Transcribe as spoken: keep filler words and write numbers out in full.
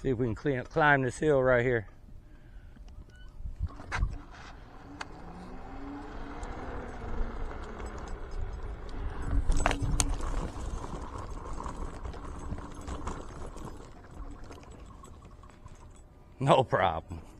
See if we can clean, climb this hill right here. No problem.